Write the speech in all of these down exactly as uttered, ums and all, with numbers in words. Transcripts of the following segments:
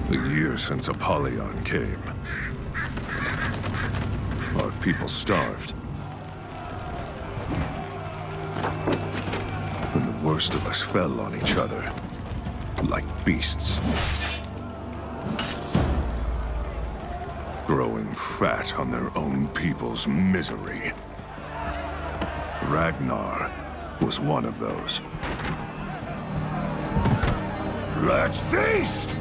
A year since Apollyon came. Our people starved. And the worst of us fell on each other, like beasts. Growing fat on their own people's misery. Ragnar was one of those. Let's feast!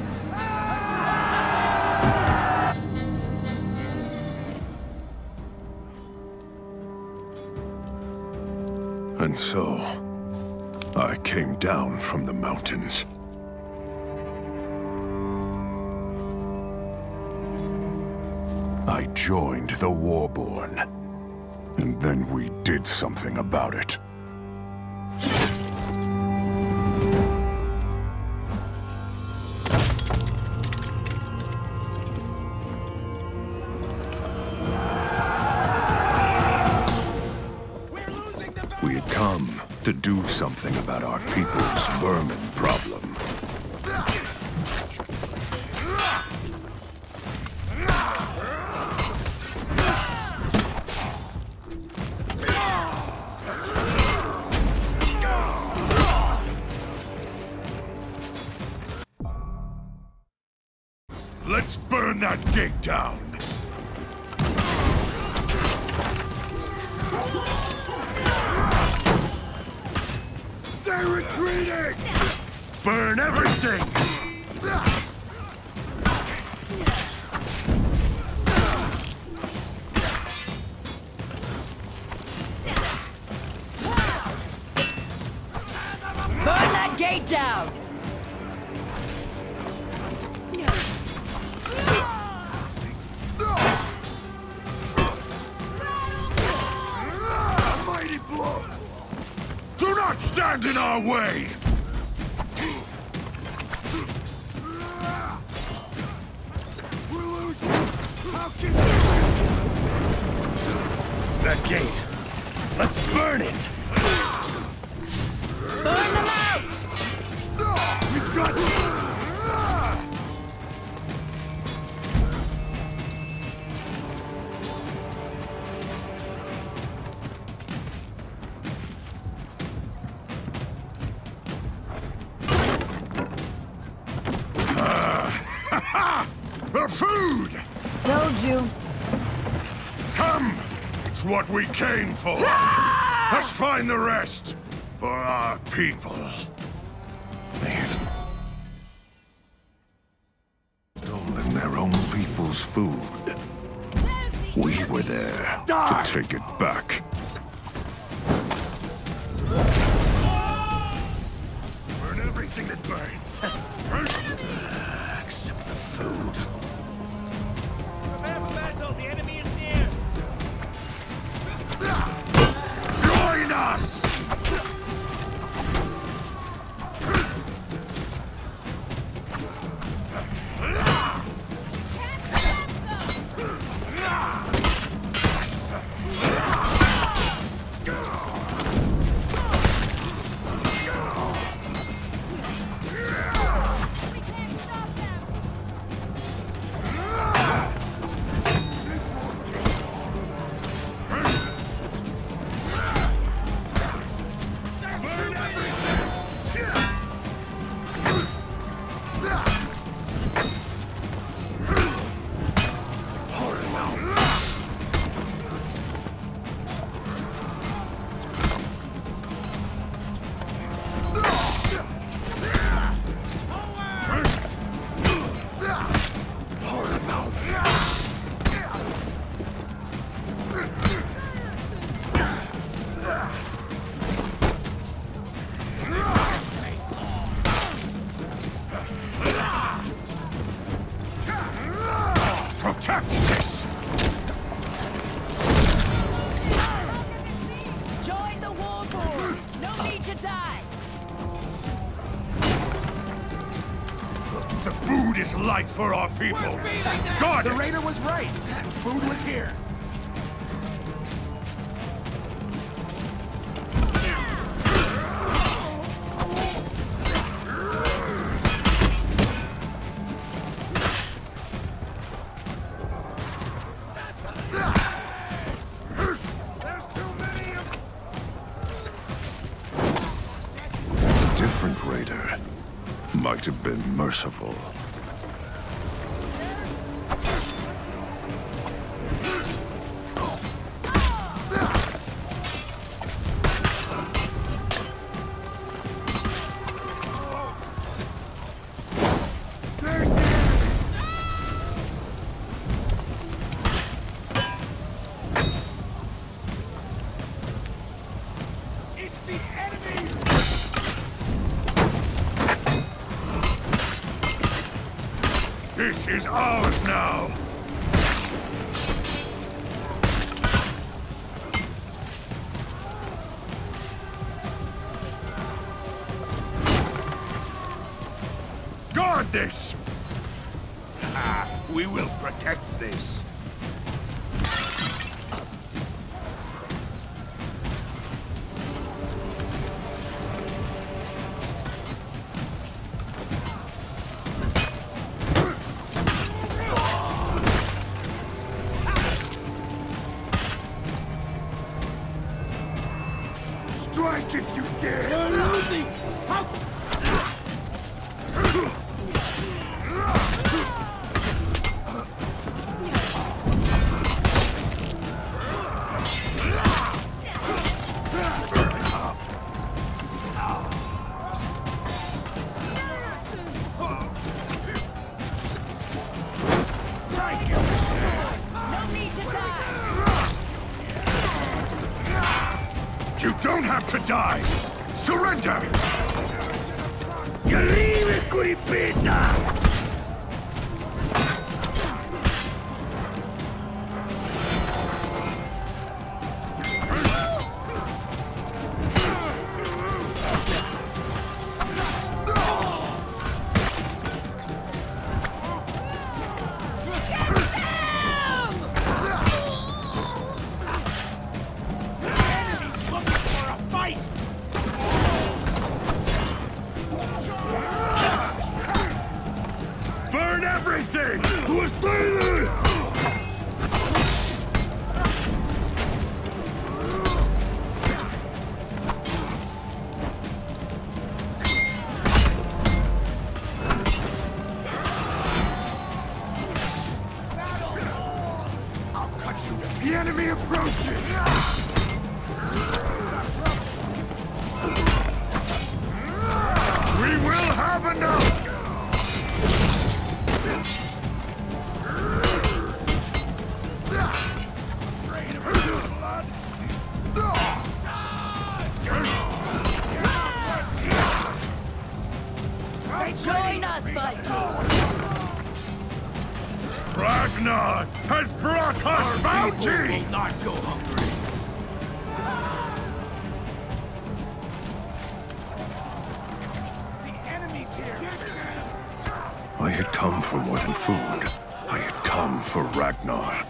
And so, I came down from the mountains. I joined the Warborn, and then we did something about it. We had come to do something about our people's vermin problem. Let's burn that gate down! They're retreating! Burn everything! Burn that gate down! Mighty blow! Do not stand in our way! We're losing! How can that gate! Let's burn it! Burn them out! We've got the food! Told you. Come! It's what we came for! Let's find the rest! For our people. They had stolen their own people's food. We were there to take it back. Burn everything that burns. Except the food. Prepare for battle! The enemy is near! Join us! Protect this! Join the Warborn! No need to die! The food is life for our people! Guard The it! raider was right! Food was here! traitor. Might have been merciful. This is ours now! Guard this! Ah, we will protect this. Strike if you dare! You're losing! How? No need to die! You don't have to die! Surrender! You leave it, Curipita! Burn everything! I'll cut you to The enemy approaches! We will have enough! Join us, Vikings! Ragnar has brought us bounty! will not go hungry. The enemy's here! I had come for more than food. I had come for Ragnar.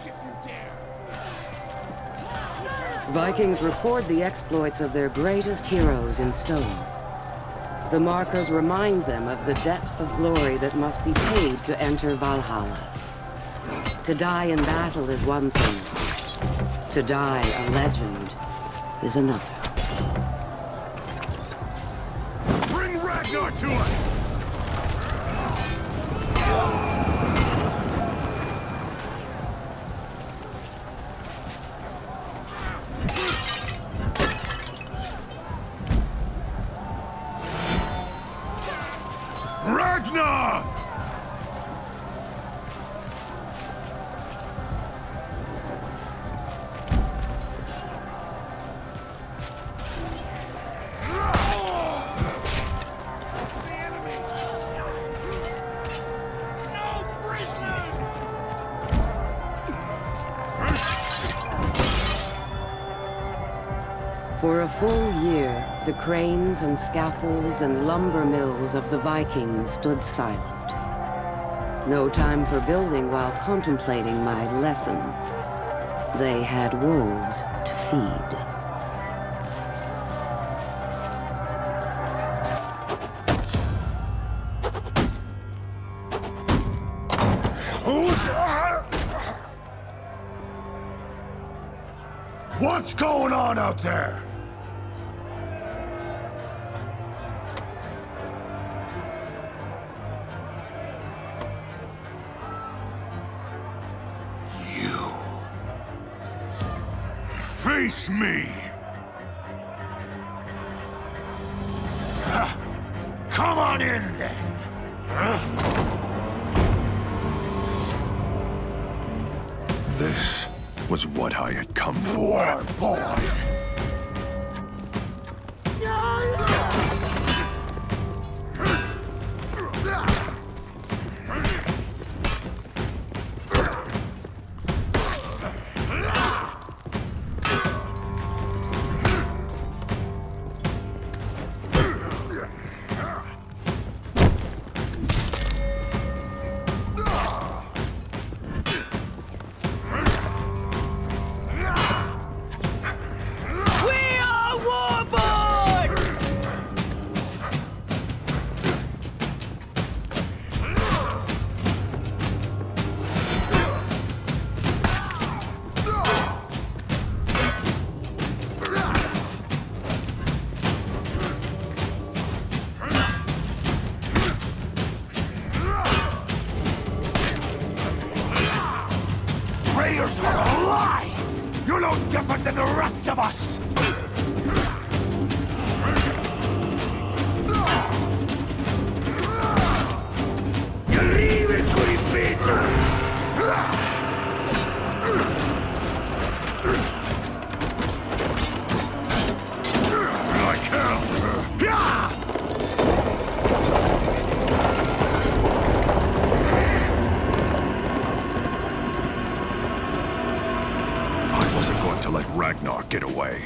Vikings record the exploits of their greatest heroes in stone. The markers remind them of the debt of glory that must be paid to enter Valhalla. To die in battle is one thing. To die a legend is another. Bring Ragnar to us! Ragnar! For a full year, the cranes and scaffolds and lumber mills of the Vikings stood silent. No time for building while contemplating my lesson. They had wolves to feed. What's going on out there? Face me! Ha. Come on in, then! Huh? This was what I had come for, boy! Raiders are a lie! You're no different than the rest of us! To let Ragnar get away.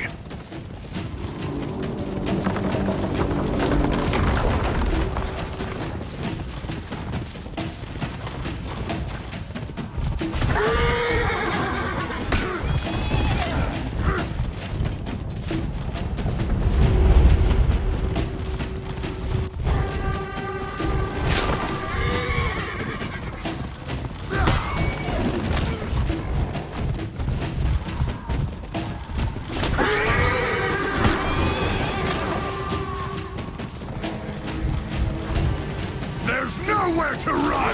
There's nowhere to run!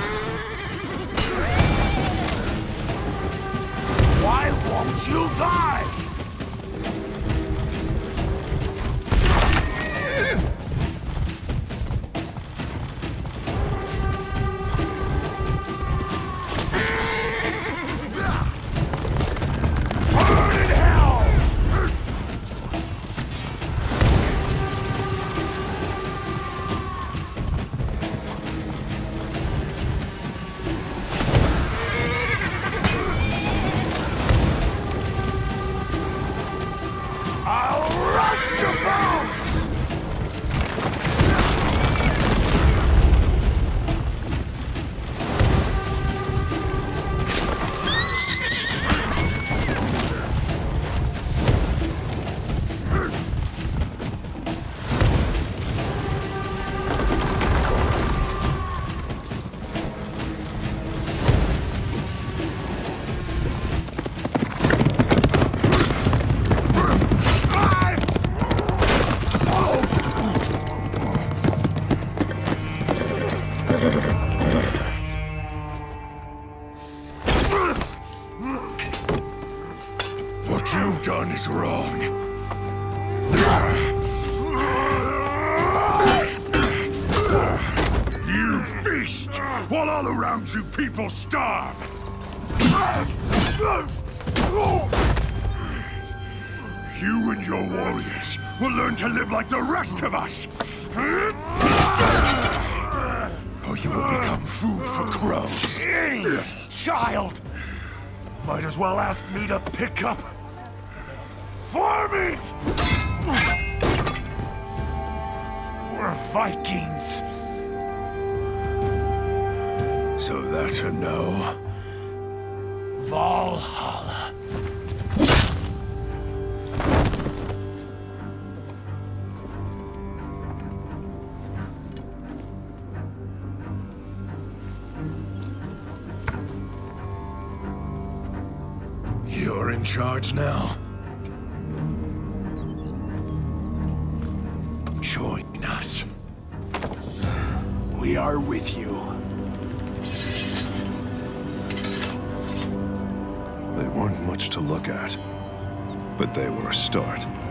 Why won't you die? Burn in hell! What you've done is wrong. You feast, while all around you people starve. You and your warriors will learn to live like the rest of us. Or you will become food for crows. Child! Might as well ask me to pick up for me! We're Vikings. So that's a no. Valhalla. You're in charge now. Join us. We are with you. They weren't much to look at. but they were a start.